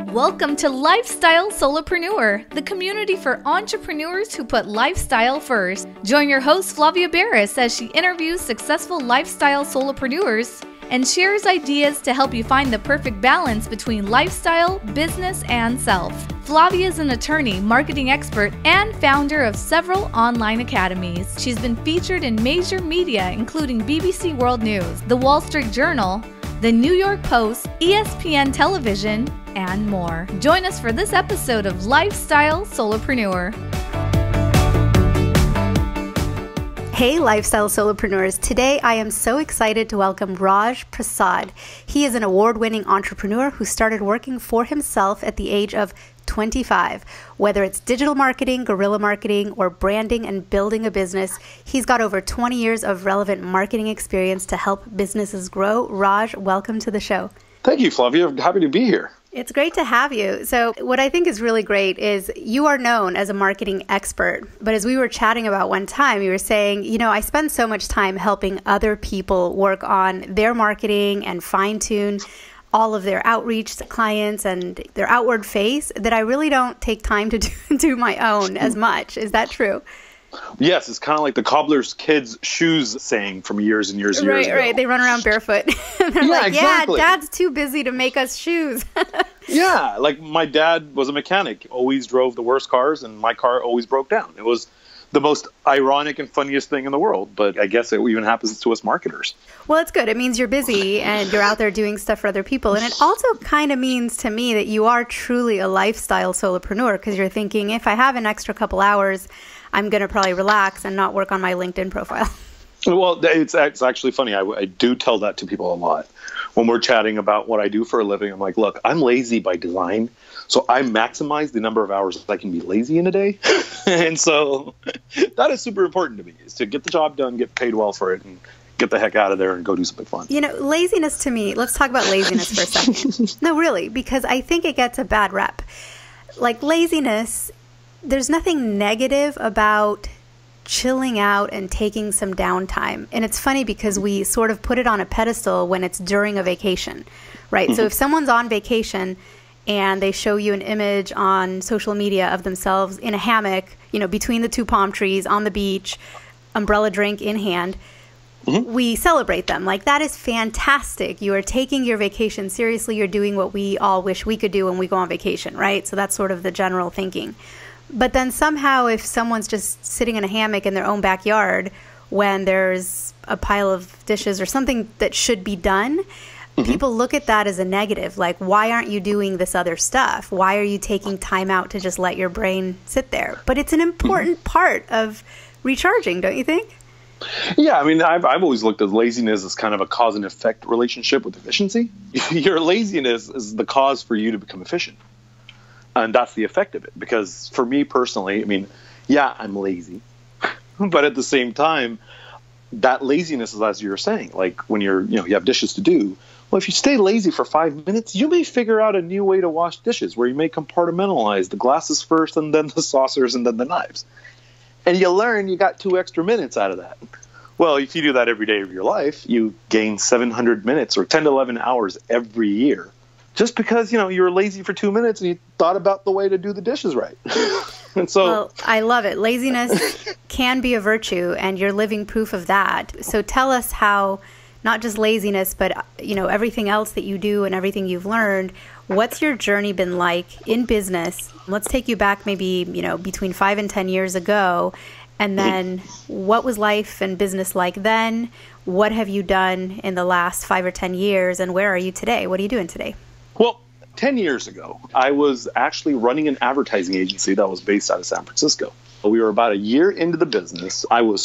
Welcome to Lifestyle Solopreneur, the community for entrepreneurs who put lifestyle first. Join your host Flavia Barris as she interviews successful lifestyle solopreneurs and shares ideas to help you find the perfect balance between lifestyle, business, and self. Flavia is an attorney, marketing expert, and founder of several online academies. She's been featured in major media including BBC World News, The Wall Street Journal, The New York Post, ESPN Television, and more. Join us for this episode of Lifestyle Solopreneur. Hey, Lifestyle Solopreneurs. Today, I am so excited to welcome Raj Prasad. He is an award-winning entrepreneur who started working for himself at the age of 25. Whether it's digital marketing, guerrilla marketing, or branding and building a business, he's got over 20 years of relevant marketing experience to help businesses grow. Raj, welcome to the show. Thank you, Flavia. I'm happy to be here. It's great to have you. So what I think is really great is you are known as a marketing expert. But as we were chatting about one time, you were saying, I spend so much time helping other people work on their marketing and fine-tune all of their outreach to clients and their outward face that I really don't take time to do my own as much. Is that true? Yes, it's kind of like the cobbler's kids' shoes saying from years and years and years ago. Right. They run around barefoot. They're exactly. Yeah, Dad's too busy to make us shoes. Yeah, like my dad was a mechanic, always drove the worst cars, and my car always broke down. It was the most ironic and funniest thing in the world, but I guess it even happens to us marketers. Well, it's good. It means you're busy and you're out there doing stuff for other people. And it also kind of means to me that you are truly a lifestyle solopreneur because you're thinking, if I have an extra couple hours, I'm going to probably relax and not work on my LinkedIn profile. Well, it's actually funny. I do tell that to people a lot. When we're chatting about what I do for a living, I'm like, look, I'm lazy by design. So I maximize the number of hours that I can be lazy in a day. And so that is super important to me, is to get the job done, get paid well for it, and get the heck out of there and go do something fun. Laziness to me, let's talk about laziness for a second. No, really, because I think it gets a bad rep. Like laziness, there's nothing negative about chilling out and taking some downtime. And it's funny because we sort of put it on a pedestal when it's during a vacation, right? Mm-hmm. So if someone's on vacation and they show you an image on social media of themselves in a hammock, between the two palm trees on the beach, umbrella drink in hand, mm-hmm. we celebrate them. Like, that is fantastic. You are taking your vacation seriously. You're doing what we all wish we could do when we go on vacation, right? So that's sort of the general thinking. But then somehow if someone's just sitting in a hammock in their own backyard when there's a pile of dishes or something that should be done, mm-hmm. people look at that as a negative. Like, why aren't you doing this other stuff? Why are you taking time out to just let your brain sit there? But it's an important mm-hmm. part of recharging, don't you think? Yeah, I mean, I've always looked at laziness as kind of a cause and effect relationship with efficiency. Your laziness is the cause for you to become efficient. And that's the effect of it. Because for me personally, I mean, yeah, I'm lazy. But at the same time, that laziness is, as you were saying, like when you have dishes to do. Well, if you stay lazy for 5 minutes, you may figure out a new way to wash dishes where you may compartmentalize the glasses first and then the saucers and then the knives. And you learn you got 2 extra minutes out of that. Well, if you do that every day of your life, you gain 700 minutes or 10 to 11 hours every year. Just because, you were lazy for 2 minutes and you thought about the way to do the dishes right. And so, well, I love it. Laziness can be a virtue, and you're living proof of that. So tell us how, not just laziness, but, everything else that you do and everything you've learned, what's your journey been like in business? Let's take you back maybe, between 5 and 10 years ago. And then what was life and business like then? What have you done in the last 5 or 10 years? And where are you today? What are you doing today? Well, 10 years ago, I was actually running an advertising agency that was based out of San Francisco. We were about a year into the business. I was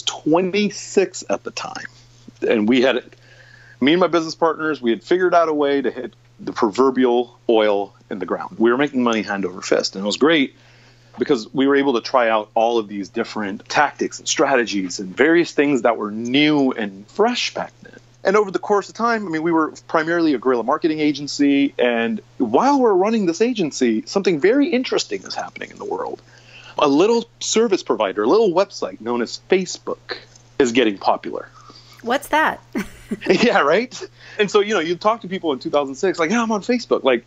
26 at the time. And me and my business partners, we had figured out a way to hit the proverbial oil in the ground. We were making money hand over fist. And it was great because we were able to try out all of these different tactics and strategies and various things that were new and fresh back then. And over the course of time, we were primarily a guerrilla marketing agency. And while we're running this agency, something very interesting is happening in the world. A little service provider, a little website known as Facebook is getting popular. What's that? Yeah, right? And so, you talk to people in 2006, like, yeah, I'm on Facebook. Like,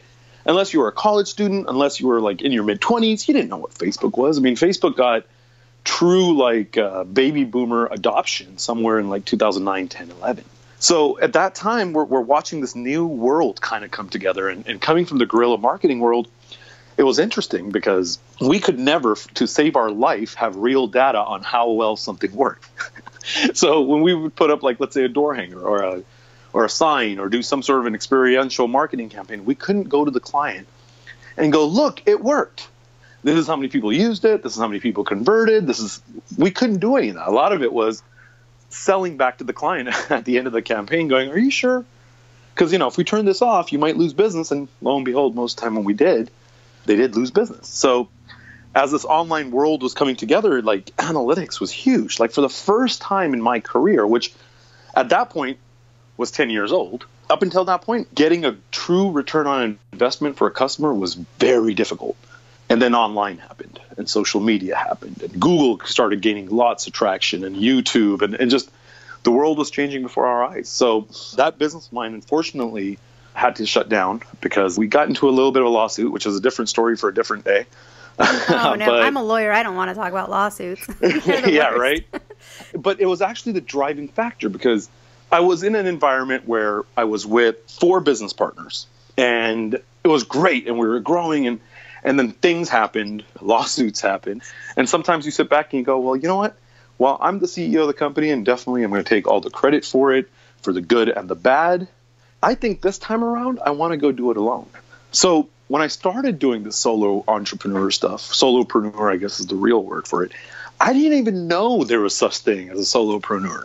unless you were a college student, unless you were like in your mid-20s, you didn't know what Facebook was. I mean, Facebook got true like baby boomer adoption somewhere in like 2009, 10, 11. So at that time, we're watching this new world kind of come together. And coming from the guerrilla marketing world, it was interesting because we could never, to save our life, have real data on how well something worked. So when we would put up, like, let's say a door hanger or a sign or do some sort of an experiential marketing campaign, we couldn't go to the client and go, look, it worked. This is how many people used it. This is how many people converted. We couldn't do any of that. A lot of it was selling back to the client at the end of the campaign going, are you sure? Because, if we turn this off, you might lose business. And lo and behold, most of the time when we did, they did lose business. So as this online world was coming together, like analytics was huge. Like for the first time in my career, which at that point was 10 years old, up until that point, getting a true return on investment for a customer was very difficult. And then online happened, and social media happened, and Google started gaining lots of traction, and YouTube, and just the world was changing before our eyes. So that business of mine, unfortunately, had to shut down because we got into a little bit of a lawsuit, which is a different story for a different day. Oh, no, I'm a lawyer. I don't want to talk about lawsuits. Yeah, right? But it was actually the driving factor because I was in an environment where I was with 4 business partners, and it was great, and we were growing, and then things happened, lawsuits happened, and sometimes you sit back and you go, well, you know what? Well, I'm the CEO of the company, and definitely I'm going to take all the credit for it, for the good and the bad. I think this time around, I want to go do it alone. So when I started doing this solo entrepreneur stuff, solopreneur, I guess is the real word for it, I didn't even know there was such thing as a solopreneur.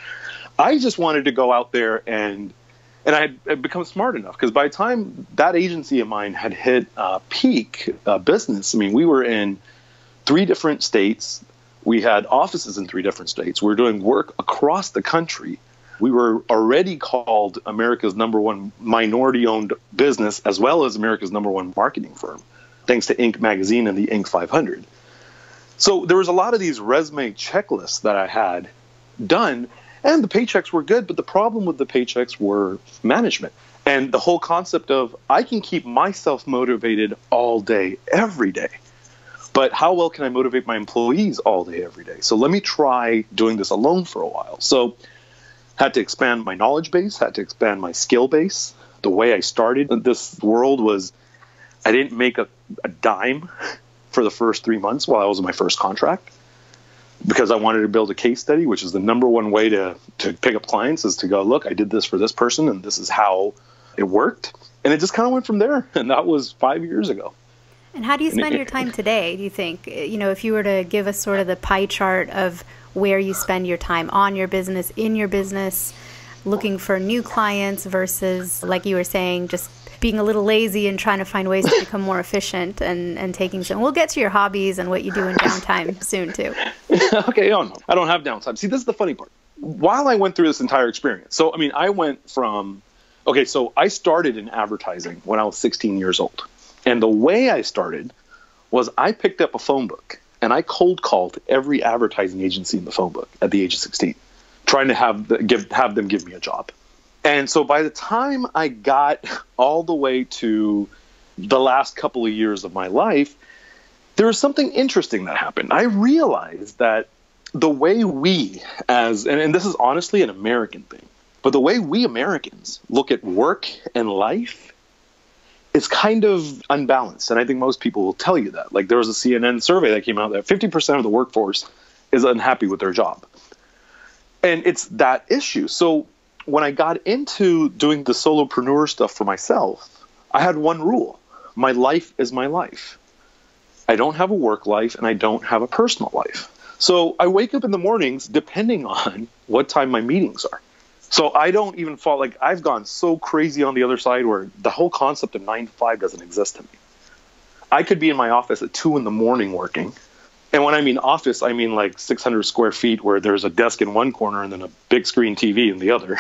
I just wanted to go out there and I had become smart enough because by the time that agency of mine had hit peak business, I mean, we were in 3 different states. We had offices in 3 different states. We were doing work across the country. We were already called America's #1 minority-owned business as well as America's #1 marketing firm, thanks to Inc. magazine and the Inc. 500. So there was a lot of these resume checklists that I had done. And the paychecks were good, but the problem with the paychecks were management. And the whole concept of I can keep myself motivated all day, every day. But how well can I motivate my employees all day, every day? So let me try doing this alone for a while. So had to expand my knowledge base, had to expand my skill base. The way I started in this world was I didn't make a dime for the first 3 months while I was in my first contract. Because I wanted to build a case study, which is the #1 way to pick up clients is to go, look, I did this for this person and this is how it worked. And it just kind of went from there. And that was 5 years ago. And how do you spend your time today, do you think? If you were to give us sort of the pie chart of where you spend your time on your business, in your business, looking for new clients versus, like you were saying, just being a little lazy and trying to find ways to become more efficient and taking some. We'll get to your hobbies and what you do in downtime soon, too. Okay, no, I don't have downtime. See, this is the funny part. While I went through this entire experience, so, I mean, I went from, so I started in advertising when I was 16 years old. And the way I started was I picked up a phone book and I cold called every advertising agency in the phone book at the age of 16, trying to have them give me a job. And so by the time I got all the way to the last couple of years of my life, there was something interesting that happened. I realized that the way we and this is honestly an American thing, but the way we Americans look at work and life is kind of unbalanced. And I think most people will tell you that. Like there was a CNN survey that came out that 50% of the workforce is unhappy with their job. And it's that issue. So when I got into doing the solopreneur stuff for myself, I had one rule. My life is my life. I don't have a work life and I don't have a personal life. So I wake up in the mornings depending on what time my meetings are. So I don't even fall, like I've gone so crazy on the other side where the whole concept of 9 to 5 doesn't exist to me. I could be in my office at 2 a.m. working. And when I mean office, I mean like 600 square feet where there's a desk in one corner and then a big screen TV in the other.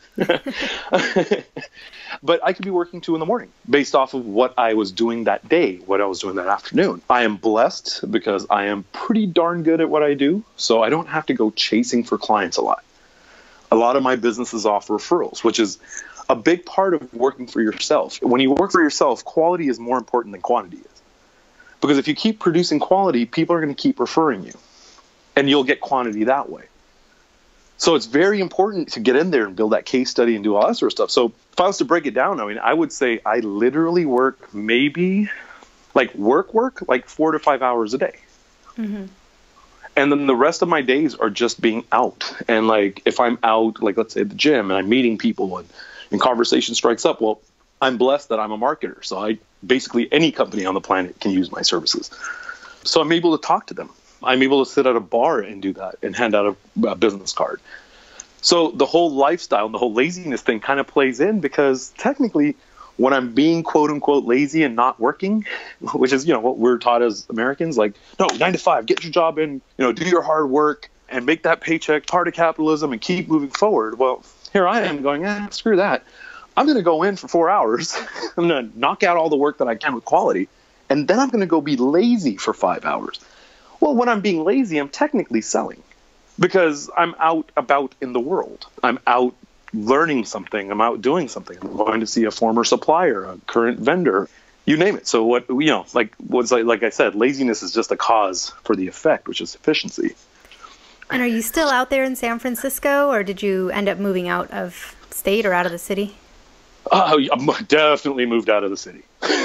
But I could be working 2 a.m. based off of what I was doing that day, what I was doing that afternoon. I am blessed because I am pretty darn good at what I do. So I don't have to go chasing for clients a lot. A lot of my businesses offer referrals, which is a big part of working for yourself. When you work for yourself, quality is more important than quantity is. Because if you keep producing quality, people are going to keep referring you. And you'll get quantity that way. So it's very important to get in there and build that case study and do all that sort of stuff. So if I was to break it down, I mean, I would say I literally work maybe like work like 4 to 5 hours a day. Mm-hmm. And then the rest of my days are just being out. And like, if I'm out, like let's say at the gym and I'm meeting people and conversation strikes up, well, I'm blessed that I'm a marketer. So basically any company on the planet can use my services. So I'm able to talk to them. I'm able to sit at a bar and do that and hand out a business card. So the whole lifestyle and the whole laziness thing kind of plays in, because technically when I'm being quote unquote lazy and not working, which is, what we're taught as Americans, like, no, 9 to 5, get your job in, do your hard work and make that paycheck part of capitalism and keep moving forward. Well, here I am going, screw that. I'm going to go in for 4 hours. I'm going to knock out all the work that I can with quality. And then I'm going to go be lazy for 5 hours. Well, when I'm being lazy, I'm technically selling, because I'm out about in the world. I'm out learning something. I'm out doing something. I'm going to see a former supplier, a current vendor, you name it. So like I said, laziness is just a cause for the effect, which is efficiency. And are you still out there in San Francisco, or did you end up moving out of state or out of the city? I definitely moved out of the city.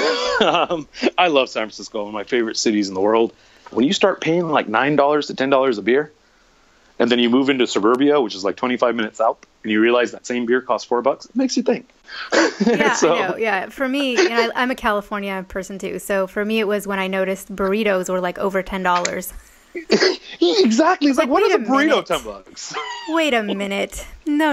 I love San Francisco, one of my favorite cities in the world. When you start paying like $9 to $10 a beer, and then you move into suburbia, which is like 25 minutes out, and you realize that same beer costs $4, it makes you think. Yeah, I know. Yeah, for me, I'm a California person too. So for me, it was when I noticed burritos were like over $10. Exactly. It's like, what is a burrito? $10. Wait a minute. No.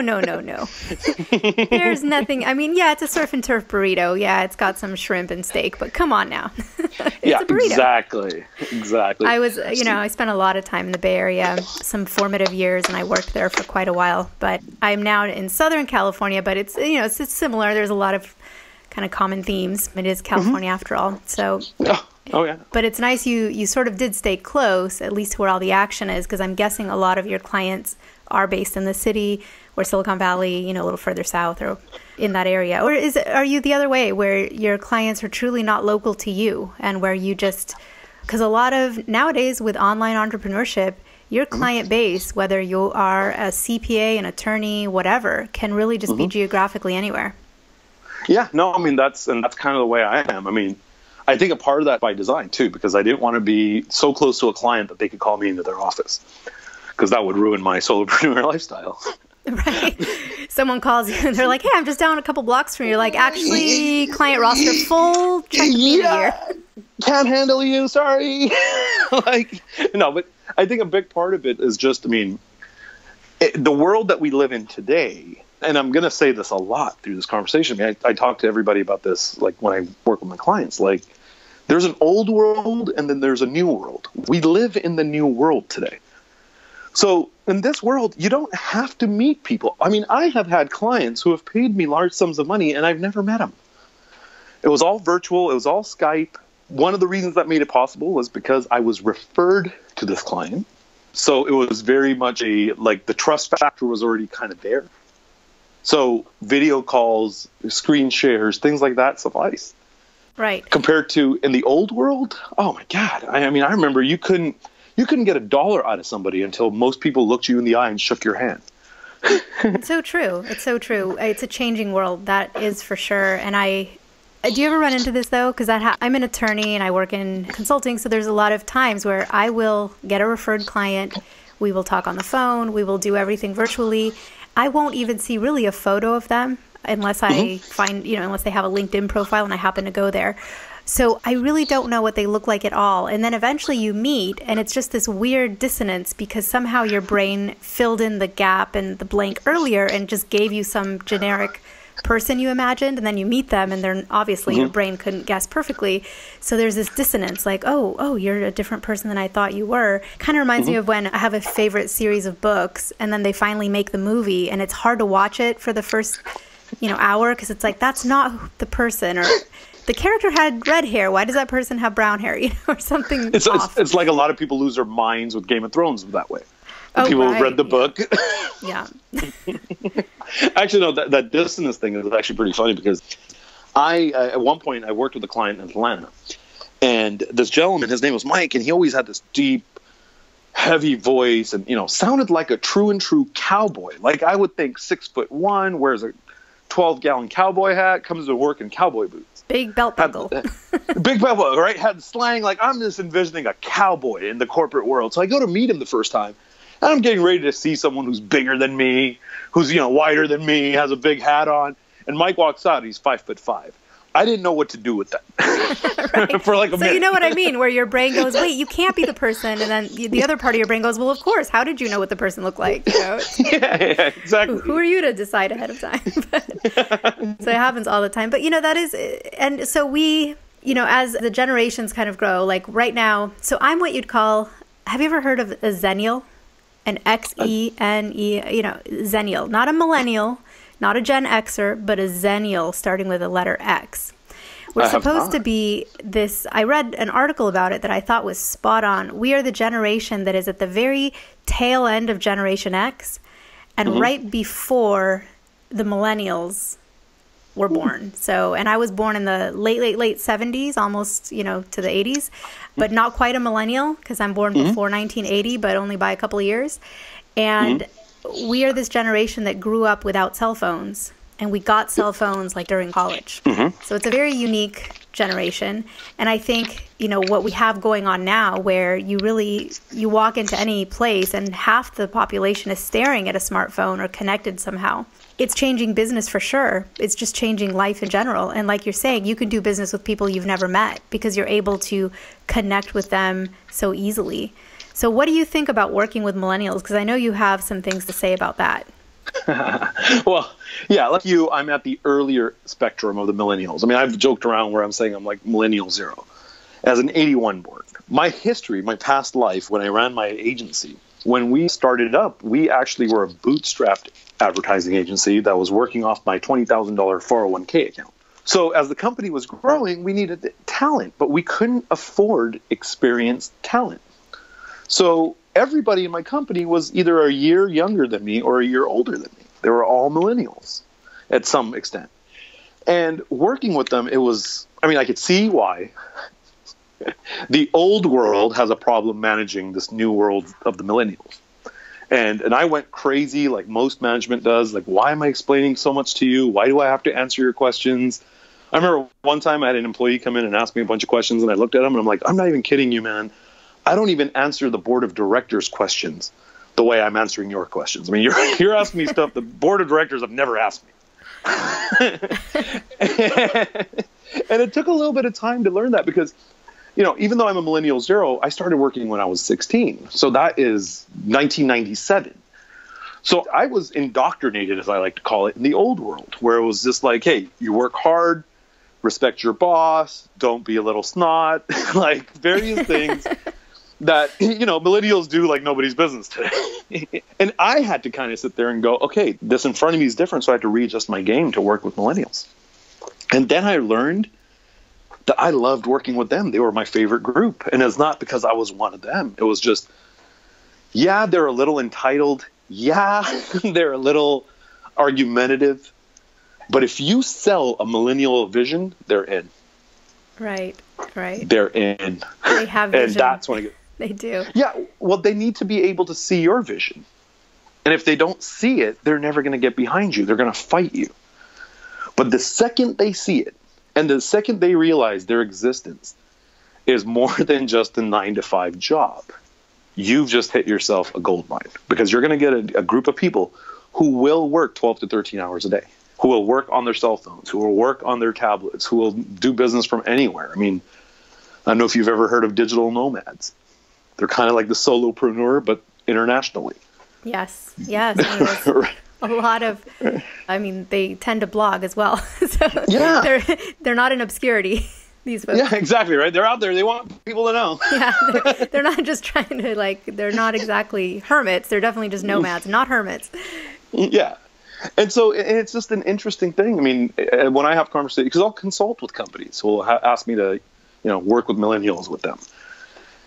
There's nothing. I mean, yeah, it's a surf and turf burrito. Yeah, it's got some shrimp and steak, but come on now. It's a burrito. Exactly. I was, I spent a lot of time in the Bay Area, some formative years, and I worked there for quite a while. But I'm now in Southern California, but it's, it's similar. There's a lot of kind of common themes. It is California after all. So. Oh, yeah. But it's nice you sort of did stay close, at least to where all the action is, because I'm guessing a lot of your clients are based in the city or Silicon Valley, a little further south or in that area. Or are you the other way, where your clients are truly not local to you, and where you just, because a lot of nowadays with online entrepreneurship, your client base, whether you are a CPA, an attorney, whatever, can really just be geographically anywhere. Yeah, no, I mean, that's kind of the way I am. I mean, I think a part of that by design too, because I didn't want to be so close to a client that they could call me into their office, because that would ruin my solopreneur lifestyle. Right. Someone calls you and they're like, hey, I'm just down a couple blocks from you. You're like, actually, client roster full, check me in here. Can't handle you, sorry. No, but I think a big part of it is just, the world that we live in today, and I'm going to say this a lot through this conversation. I talk to everybody about this, like when I work with my clients, like there's an old world and then there's a new world. We live in the new world today. So in this world, you don't have to meet people. I mean, I have had clients who have paid me large sums of money and I've never met them. It was all virtual. It was all Skype. One of the reasons that made it possible was because I was referred to this client. So it was very much the trust factor was already kind of there. So video calls, screen shares, things like that suffice. Right. Compared to in the old world, oh my God. I remember you couldn't get $1 out of somebody until most people looked you in the eye and shook your hand. It's so true. It's so true. It's a changing world, that is for sure. And do you ever run into this though? Because I'm an attorney and I work in consulting, so there's a lot of times where I will get a referred client. We will talk on the phone. We will do everything virtually. I won't even see really a photo of them unless I find, unless they have a LinkedIn profile and I happen to go there. So I really don't know what they look like at all. And then eventually you meet and it's just this weird dissonance because somehow your brain filled in the gap and the blank earlier and just gave you some generic person you imagined, and then you meet them and they're obviously your brain couldn't guess perfectly. So there's this dissonance like, oh, you're a different person than I thought you were. Kind of reminds me of when I have a favorite series of books and then they finally make the movie and it's hard to watch it for the first, hour because it's like, that's not the person, or the character had red hair. Why does that person have brown hair? Or something off. It's like a lot of people lose their minds with Game of Thrones that way. Oh, People right. have read the book. Yeah. Actually, no, that dissonance thing is actually pretty funny because at one point, I worked with a client in Atlanta. And this gentleman, his name was Mike, and he always had this deep, heavy voice and, sounded like a true and true cowboy. Like I would think 6'1", wears a 12-gallon cowboy hat, comes to work in cowboy boots. Big belt buckle. Big belt buckle, right? Had slang. Like I'm just envisioning a cowboy in the corporate world. So I go to meet him the first time. And I'm getting ready to see someone who's bigger than me, who's, wider than me, has a big hat on. And Mike walks out, he's 5'5". I didn't know what to do with that Right. for like a minute. So you know what I mean, where your brain goes, wait, you can't be the person. And then the other part of your brain goes, well, of course. How did you know what the person looked like? Yeah, exactly. Who are you to decide ahead of time? So it happens all the time. But, that is, and so we, as the generations kind of grow, like right now, so I'm what you'd call, have you ever heard of a Xennial? An Xene, Xennial, not a millennial, not a Gen Xer, but a Xennial starting with the letter X. We're supposed to be this, I read an article about it that I thought was spot on. We are the generation that is at the very tail end of Generation X and right before the millennials were born. So, and I was born in the late 70s, almost, to the 80s, but not quite a millennial because I'm born before 1980, but only by a couple of years. And we are this generation that grew up without cell phones, and we got cell phones like during college. So it's a very unique generation. And I think, what we have going on now where you walk into any place and half the population is staring at a smartphone or connected somehow. It's changing business for sure. It's just changing life in general. And like you're saying, you can do business with people you've never met because you're able to connect with them so easily. So what do you think about working with millennials? Because I know you have some things to say about that. Well, yeah, like you, I'm at the earlier spectrum of the millennials. I mean, I've joked around where I'm saying I'm like millennial zero. As an 81 born, my history, my past life, when I ran my agency, when we started up, we actually were a bootstrapped advertising agency that was working off my $20,000 401k account. So as the company was growing, we needed talent, but we couldn't afford experienced talent. So everybody in my company was either a year younger than me or a year older than me. They were all millennials at some extent. And working with them, I could see why. The old world has a problem managing this new world of the millennials. And I went crazy like most management does. Like, why am I explaining so much to you? Why do I have to answer your questions? I remember one time I had an employee come in and ask me a bunch of questions, and I looked at him and I'm like, I'm not even kidding you, man. I don't even answer the board of directors questions the way I'm answering your questions. I mean, you're asking me stuff the board of directors have never asked me. And it took a little bit of time to learn that because, even though I'm a millennial zero, I started working when I was 16. So that is 1997. So I was indoctrinated, as I like to call it, in the old world, where it was just like, hey, you work hard, respect your boss, don't be a little snot, like various things that, millennials do like nobody's business today. And I had to kind of sit there and go, okay, this in front of me is different. So I had to readjust my game to work with millennials. And then I learned that I loved working with them. They were my favorite group. And it's not because I was one of them. It was just, yeah, they're a little entitled. Yeah, they're a little argumentative. But if you sell a millennial vision, they're in. Right. They're in. They have vision. And that's when I get... They do. Yeah, well, they need to be able to see your vision. And if they don't see it, they're never going to get behind you. They're going to fight you. But the second they see it, and the second they realize their existence is more than just a 9-to-5 job, you've just hit yourself a gold mine. Because you're going to get a group of people who will work 12 to 13 hours a day, who will work on their cell phones, who will work on their tablets, who will do business from anywhere. I mean, I don't know if you've ever heard of digital nomads. They're kind of like the solopreneur, but internationally. Yes. A lot of, they tend to blog as well. So yeah. They're not in obscurity, these folks. Yeah, exactly, right? They're out there. They want people to know. Yeah, they're not just trying to, they're not exactly hermits. They're definitely just nomads, not hermits. Yeah. And so it's just an interesting thing. I mean, when I have conversations, because I'll consult with companies who will ask me to, work with millennials with them.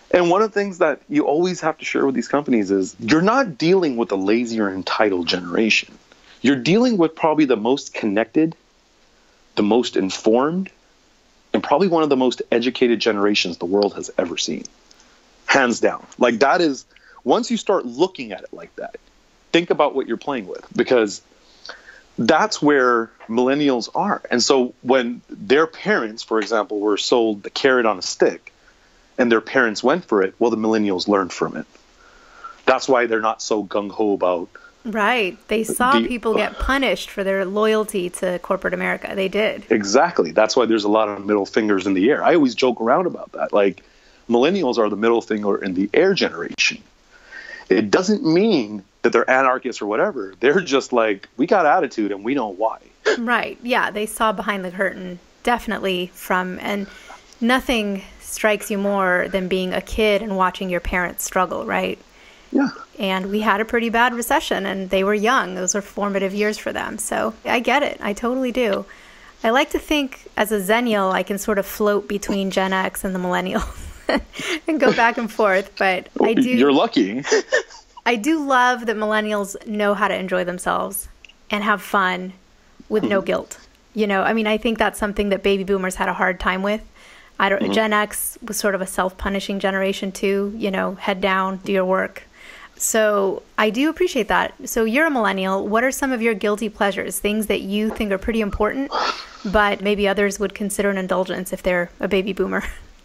And one of the things that you always have to share with these companies is you're not dealing with a lazy or entitled generation. You're dealing with probably the most connected, the most informed, and probably one of the most educated generations the world has ever seen. Hands down. Like, that is, once you start looking at it like that, think about what you're playing with, because that's where millennials are. And so when their parents, for example, were sold the carrot on a stick and their parents went for it, well, the millennials learned from it. That's why they're not so gung-ho about... Right. They saw people get punished for their loyalty to corporate America. They did. Exactly. That's why there's a lot of middle fingers in the air. I always joke around about that. Like, millennials are the middle finger in the air generation. It doesn't mean that they're anarchists or whatever. They're just like, we got attitude and we know why. Right. Yeah. They saw behind the curtain, definitely, and nothing strikes you more than being a kid and watching your parents struggle, right? Yeah. And we had a pretty bad recession and they were young. Those were formative years for them. So I get it. I totally do. I like to think as a Zennial, I can sort of float between Gen X and the millennials and go back and forth. But I do. You're lucky. I do love that millennials know how to enjoy themselves and have fun with no guilt. You know, I mean, I think that's something that baby boomers had a hard time with. Gen X was sort of a self-punishing generation too, you know, head down, do your work. So I do appreciate that. So you're a millennial. What are some of your guilty pleasures, things that you think are pretty important, but maybe others would consider an indulgence if they're a baby boomer?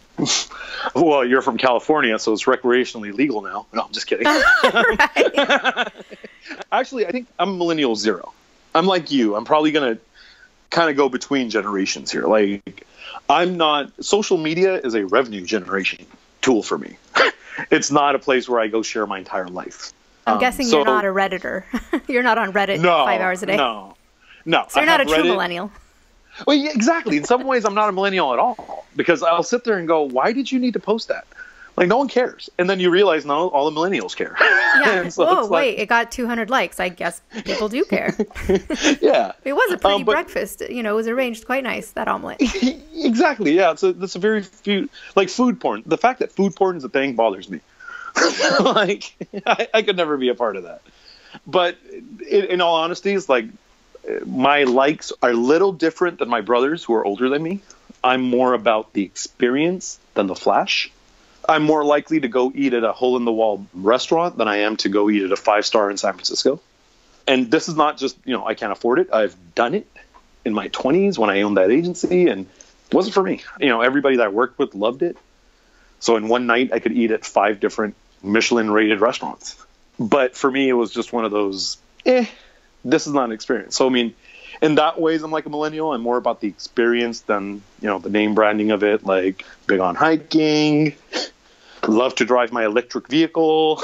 Well, you're from California, so it's recreationally legal now. No, I'm just kidding. Actually, I think I'm millennial 0. I'm like you. I'm probably going to kind of go between generations here. Like, social media is a revenue generation tool for me. It's not a place where I go share my entire life. I'm guessing you're not a Redditor. You're not on Reddit 5 hours a day. No. So you're not a true millennial. Well, yeah, exactly. In some ways, I'm not a millennial at all, because I'll sit there and go, why did you need to post that? Like, no one cares. And then you realize, no, all the millennials care. Yeah. So wait, it got 200 likes. I guess people do care. Yeah. It was a pretty breakfast. You know, it was arranged quite nice, that omelet. Exactly. Yeah. That's a very food porn. The fact that food porn is a thing bothers me. Like, I could never be a part of that. But in all honesty, it's like, my likes are a little different than my brothers who are older than me. I'm more about the experience than the flash. I'm more likely to go eat at a hole-in-the-wall restaurant than I am to go eat at a 5-star in San Francisco. And this is not just, I can't afford it. I've done it in my 20s when I owned that agency, and it wasn't for me. Everybody that I worked with loved it. So in one night, I could eat at 5 different Michelin-rated restaurants. But for me, it was just one of those, this is not an experience. So, I mean, in that ways, I'm like a millennial. I'm more about the experience than, the name branding of it, like big on hiking, love to drive my electric vehicle,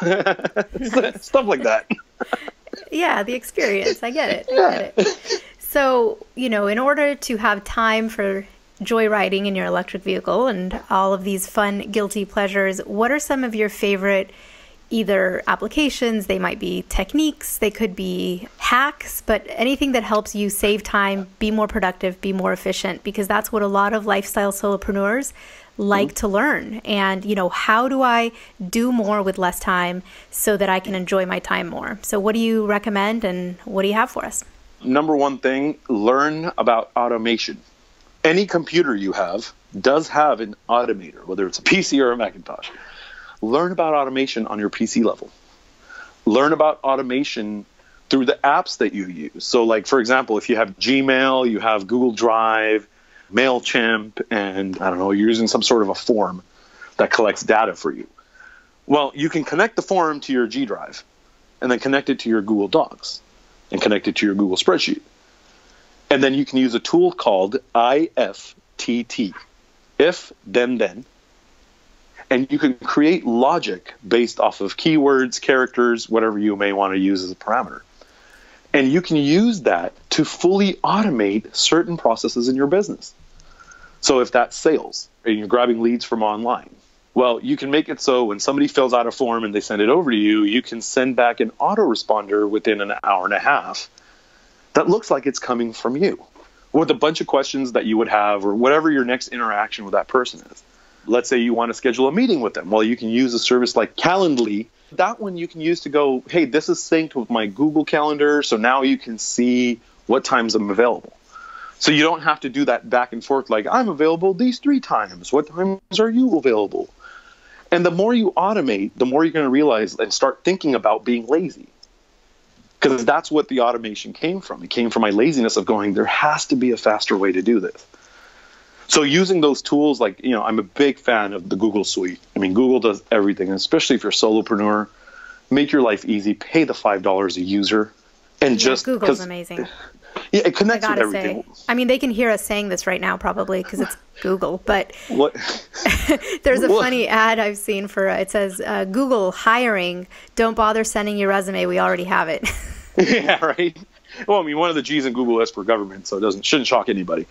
stuff like that. Yeah, the experience. I get it. Yeah. So, in order to have time for joyriding in your electric vehicle and all of these fun, guilty pleasures, what are some of your favorite either applications? They might be techniques, they could be hacks, but anything that helps you save time, be more productive, be more efficient, because that's what a lot of lifestyle solopreneurs like to learn. And, how do I do more with less time so that I can enjoy my time more? So what do you recommend and what do you have for us? Number one thing, learn about automation. Any computer you have does have an automator, whether it's a PC or a Macintosh. Learn about automation on your PC level. Learn about automation through the apps that you use. So, like, for example, if you have Gmail, you have Google Drive, MailChimp, and you're using some sort of a form that collects data for you. Well, you can connect the form to your G Drive and then connect it to your Google Docs and connect it to your Google Spreadsheet. And then you can use a tool called IFTT, if, then. And you can create logic based off of keywords, characters, whatever you may want to use as a parameter. And you can use that to fully automate certain processes in your business. So if that's sales and you're grabbing leads from online, well, you can make it so when somebody fills out a form and they send it over to you, you can send back an autoresponder within an hour and a half that looks like it's coming from you with a bunch of questions that you would have or whatever your next interaction with that person is. Let's say you want to schedule a meeting with them. Well, you can use a service like Calendly. That one you can use to go, hey, this is synced with my Google Calendar, so now you can see what times I'm available. So you don't have to do that back and forth like, I'm available these 3 times. What times are you available? And the more you automate, the more you're going to realize and start thinking about being lazy. Because that's what the automation came from. It came from my laziness of going, there has to be a faster way to do this. So using those tools, like, I'm a big fan of the Google Suite. I mean, Google does everything, and especially if you're a solopreneur, make your life easy, pay the $5 a user. And just Google's amazing. Yeah, it connects with I gotta everything. say, I mean, they can hear us saying this right now probably because it's Google, but What? there's a funny ad I've seen for, it says, Google hiring, don't bother sending your resume, we already have it. Yeah, right. Well, I mean, one of the G's in Google is for government, so it shouldn't shock anybody.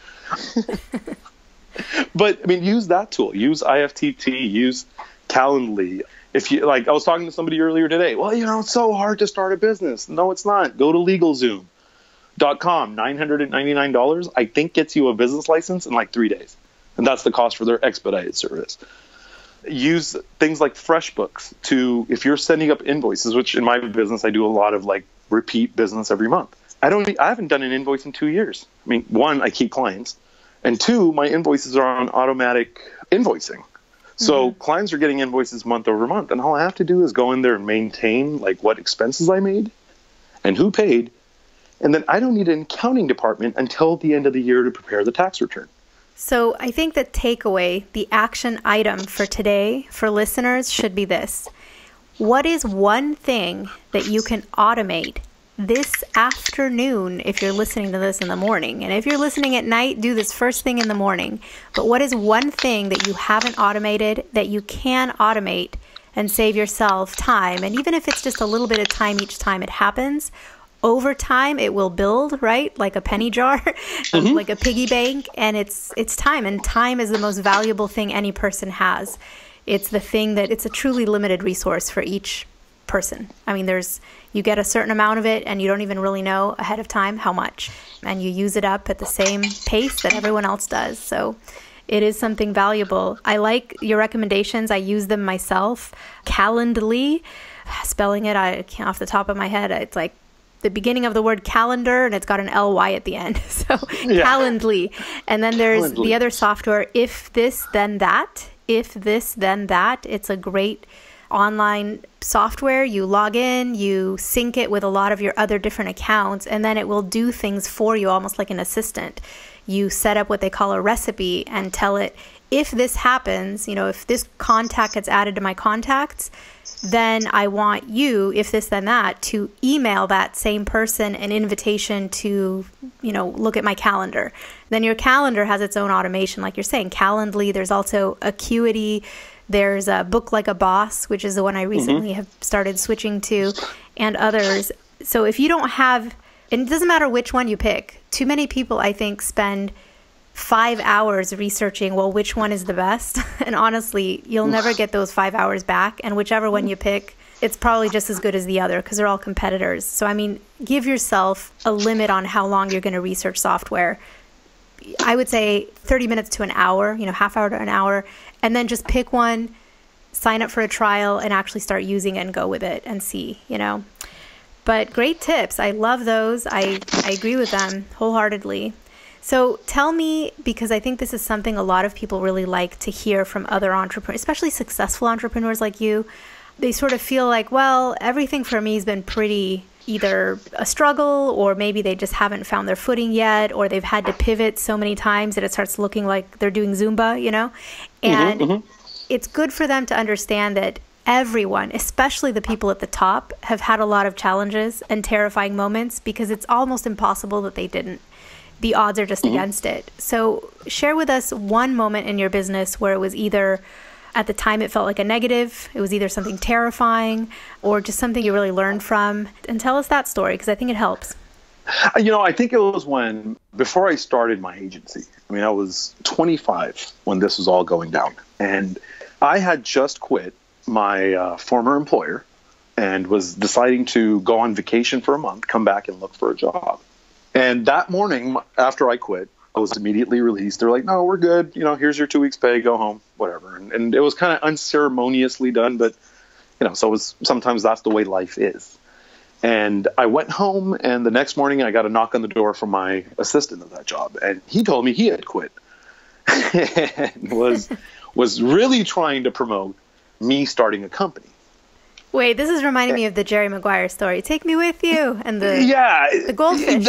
But, I mean, use that tool. Use IFTT, use Calendly. If you, like, I was talking to somebody earlier today, well, it's so hard to start a business. No, it's not. Go to LegalZoom.com, $999, I think gets you a business license in like 3 days. And that's the cost for their expedited service. Use things like FreshBooks to, if you're sending up invoices, which in my business, I do a lot of like repeat business every month. I haven't done an invoice in 2 years. I mean, 1, I keep clients, and 2, my invoices are on automatic invoicing. So clients are getting invoices month over month, and all I have to do is go in there and maintain like what expenses I made and who paid. And then I don't need an accounting department until the end of the year to prepare the tax return. So I think the takeaway, the action item for today for listeners should be this. What is one thing that you can automate this afternoon if you're listening to this in the morning? And if you're listening at night, do this first thing in the morning. But what is one thing that you haven't automated that you can automate and save yourself time? And even if it's just a little bit of time each time it happens, over time it will build, right? Like a penny jar, like a piggy bank, and it's time. And time is the most valuable thing any person has. It's the thing that it's a truly limited resource for each person. I mean, you get a certain amount of it and you don't even really know ahead of time how much, and you use it up at the same pace that everyone else does. So it is something valuable. I like your recommendations. I use them myself. Calendly, spelling it, I can't off the top of my head. It's like the beginning of the word calendar and it's got an LY at the end. So yeah. Calendly. And then there's the other software, If This Then That. If This Then That. It's a great online software. You log in, you sync it with a lot of your other different accounts, and then it will do things for you almost like an assistant. You set up what they call a recipe and tell it, if this happens, if this contact gets added to my contacts, then I want you, if this then that, to email that same person an invitation to, look at my calendar. Then your calendar has its own automation, like you're saying, Calendly. There's also Acuity. There's a Book Like a Boss, which is the one I recently have started switching to, and others. So if you don't have, and it doesn't matter which one you pick, too many people, I think, spend 5 hours researching, which one is the best? And honestly, you'll never get those 5 hours back. And whichever one you pick, it's probably just as good as the other because they're all competitors. So, I mean, give yourself a limit on how long you're going to research software. I would say 30 minutes to an hour, half hour to an hour, and then just pick one, sign up for a trial, and actually start using it and go with it and see, But great tips. I love those. I agree with them wholeheartedly. So tell me, because I think this is something a lot of people really like to hear from other entrepreneurs, especially successful entrepreneurs like you. They sort of feel like, well, everything for me has been pretty either a struggle, or maybe they just haven't found their footing yet, or they've had to pivot so many times that it starts looking like they're doing Zumba, And it's good for them to understand that everyone, especially the people at the top, have had a lot of challenges and terrifying moments because it's almost impossible that they didn't. The odds are just against it. So share with us one moment in your business where it was either, at the time it felt like a negative, it was either something terrifying, or just something you really learned from. And tell us that story, because I think it helps. I think it was before I started my agency. I mean, I was 25 when this was all going down. And I had just quit my former employer and was deciding to go on vacation for a month, come back and look for a job. And that morning after I quit, I was immediately released. They're like, no, we're good. Here's your 2 weeks pay, go home, whatever. And it was kind of unceremoniously done, but so sometimes that's the way life is. And I went home, and the next morning I got a knock on the door from my assistant of that job, and he told me he had quit and was really trying to promote me starting a company. Wait, this is reminding me of the Jerry Maguire story. Take me with you, and the goldfish.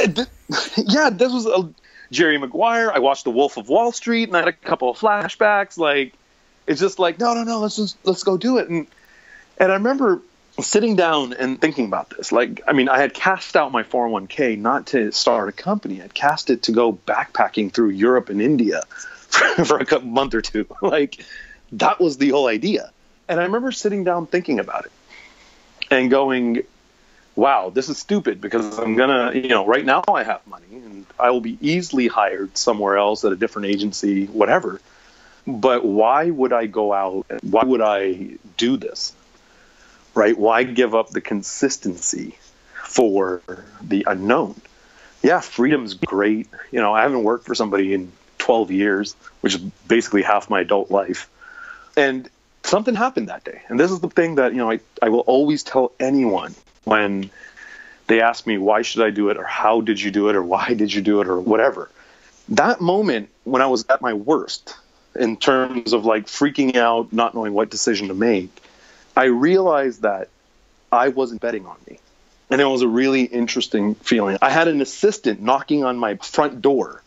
This was Jerry Maguire. I watched The Wolf of Wall Street, and I had a couple of flashbacks. Like, it's just like, no, let's go do it. And I remember sitting down and thinking about this. Like, I mean, I had cast out my 401k not to start a company. I'd cast it to go backpacking through Europe and India for a month or two. Like, that was the whole idea. And I remember sitting down thinking about it and going, wow, this is stupid, because I'm going to, right now I have money and I will be easily hired somewhere else at a different agency, whatever. But why would I go out? Why would I do this? Right? Why give up the consistency for the unknown? Yeah, freedom's great. I haven't worked for somebody in 12 years, which is basically half my adult life. And something happened that day. And this is the thing that, I will always tell anyone when they ask me, why should I do it? Or how did you do it? Or why did you do it? Or whatever. That moment when I was at my worst, in terms of like freaking out, not knowing what decision to make, I realized that I wasn't betting on me. And it was a really interesting feeling. I had an assistant knocking on my front door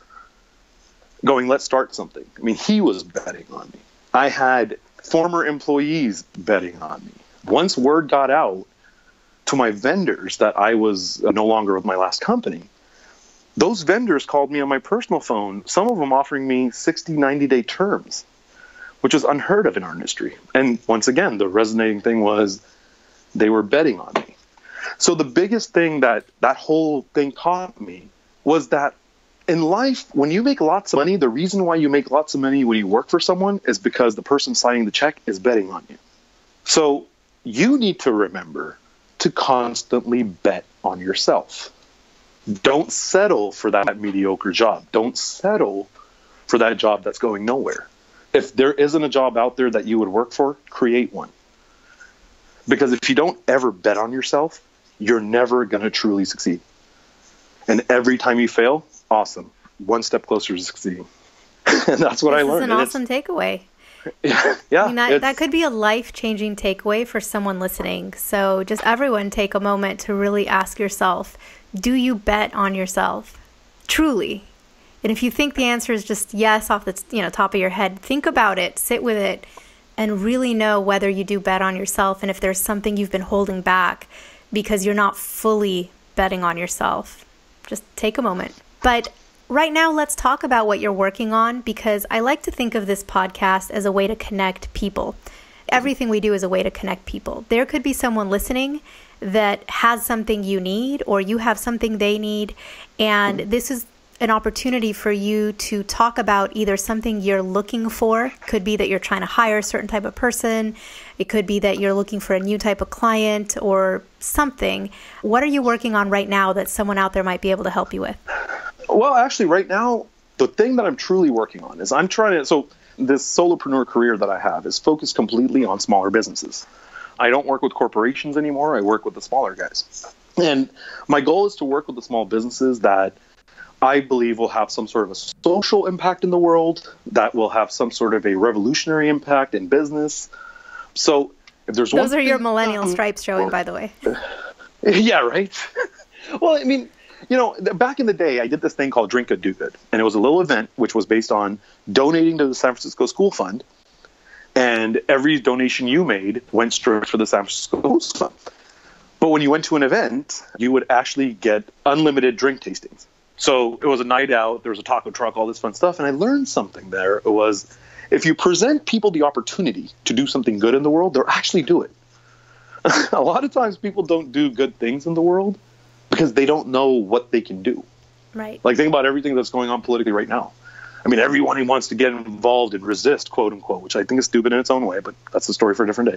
going, let's start something. I mean, he was betting on me. I had former employees betting on me. Once word got out to my vendors that I was no longer with my last company, those vendors called me on my personal phone, some of them offering me 60, 90-day terms, which is unheard of in our industry. And once again, the resonating thing was they were betting on me. So the biggest thing that whole thing taught me was that in life, when you make lots of money, the reason why you make lots of money when you work for someone is because the person signing the check is betting on you. So you need to remember to constantly bet on yourself. Don't settle for that mediocre job. Don't settle for that job that's going nowhere. If there isn't a job out there that you would work for, create one. Because if you don't ever bet on yourself, you're never going to truly succeed. And every time you fail, awesome. One step closer to succeeding. And that's what I learned. This is an awesome takeaway. Yeah. I mean, that could be a life-changing takeaway for someone listening. So just everyone take a moment to really ask yourself, do you bet on yourself? Truly. And if you think the answer is just yes off the top of your head, think about it, sit with it, and really know whether you do bet on yourself and if there's something you've been holding back because you're not fully betting on yourself. Just take a moment. But right now, let's talk about what you're working on, because I like to think of this podcast as a way to connect people. Everything we do is a way to connect people. There could be someone listening that has something you need, or you have something they need, and this is an opportunity for you to talk about either something you're looking for. Could be that you're trying to hire a certain type of person. It could be that you're looking for a new type of client or something. What are you working on right now that someone out there might be able to help you with? Well, actually, right now, the thing that I'm truly working on is so this solopreneur career that I have is focused completely on smaller businesses. I don't work with corporations anymore. I work with the smaller guys. And my goal is to work with the small businesses that I believe will have some sort of a social impact in the world, that will have some sort of a revolutionary impact in business. So if there's Those are your millennial stripes showing, by the way. Yeah, right? Well, I mean, back in the day, I did this thing called Drink Good, Do Good. And it was a little event which was based on donating to the San Francisco School Fund. And every donation you made went straight for the San Francisco School Fund. But when you went to an event, you would actually get unlimited drink tastings. So it was a night out, there was a taco truck, all this fun stuff. And I learned something there. It was, if you present people the opportunity to do something good in the world, they'll actually do it. A lot of times people don't do good things in the world because they don't know what they can do. Right. Like, think about everything that's going on politically right now. I mean, everyone who wants to get involved and resist, quote unquote, which I think is stupid in its own way, but that's a story for a different day.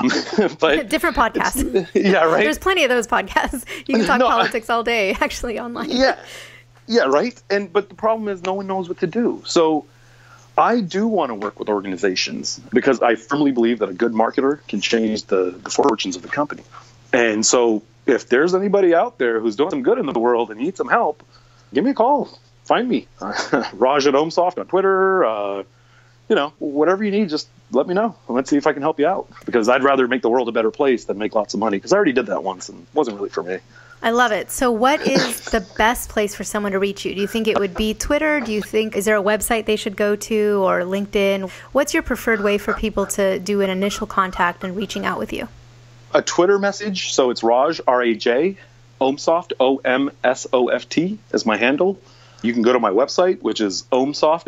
But different podcast. Yeah, right. There's plenty of those podcasts. You can talk politics all day, actually, online. Yeah. Yeah, right. But the problem is no one knows what to do. So I do want to work with organizations because I firmly believe that a good marketer can change the fortunes of the company. And so if there's anybody out there who's doing some good in the world and needs some help, give me a call. Find me. Raj at OhmSoft on Twitter. Whatever you need, just let me know. And let's see if I can help you out. Because I'd rather make the world a better place than make lots of money. Because I already did that once and it wasn't really for me. I love it. So what is the best place for someone to reach you? Do you think it would be Twitter? Is there a website they should go to or LinkedIn? What's your preferred way for people to do an initial contact and reaching out with you? A Twitter message. So it's Raj, R-A-J, OhmSoft, O-M-S-O-F-T is my handle. You can go to my website, which is OhmSoft,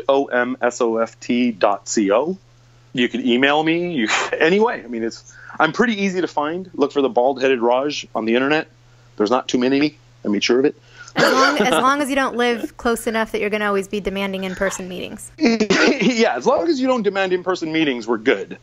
OMSOFT.co. You can email me anyway. I mean, I'm pretty easy to find. Look for the bald-headed Raj on the internet. There's not too many. I made sure of it. As long as you don't live close enough that you're going to always be demanding in-person meetings. Yeah, as long as you don't demand in-person meetings, we're good.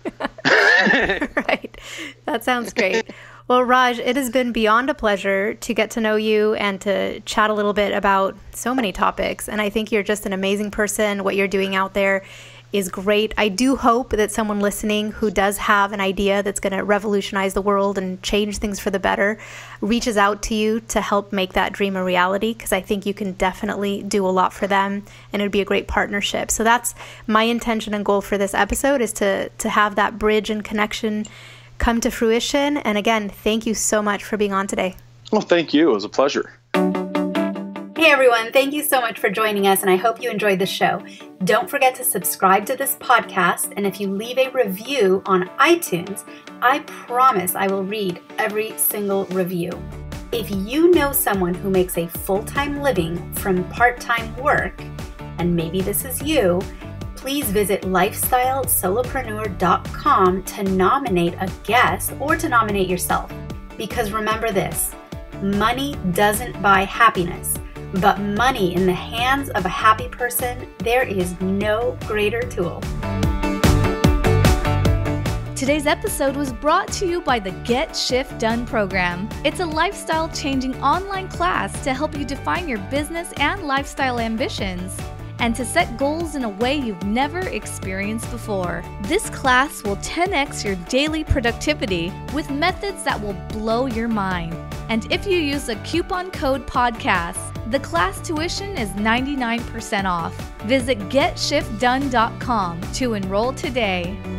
Right. That sounds great. Well, Raj, it has been beyond a pleasure to get to know you and to chat a little bit about so many topics. And I think you're just an amazing person. What you're doing out there is great. I do hope that someone listening who does have an idea that's going to revolutionize the world and change things for the better reaches out to you to help make that dream a reality, because I think you can definitely do a lot for them and it would be a great partnership. So that's my intention and goal for this episode, is to have that bridge and connection come to fruition. And again, thank you so much for being on today. Well, thank you. It was a pleasure. Hey everyone, thank you so much for joining us, and I hope you enjoyed the show. Don't forget to subscribe to this podcast, and if you leave a review on iTunes, I promise I will read every single review. If you know someone who makes a full-time living from part-time work, and maybe this is you, please visit lifestylesolopreneur.com to nominate a guest or to nominate yourself. Because remember this, money doesn't buy happiness. But money in the hands of a happy person, there is no greater tool. Today's episode was brought to you by the Get Shift Done program. It's a lifestyle-changing online class to help you define your business and lifestyle ambitions and to set goals in a way you've never experienced before. This class will 10x your daily productivity with methods that will blow your mind. And if you use a coupon code podcast, the class tuition is 99% off. Visit GetShiftDone.com to enroll today.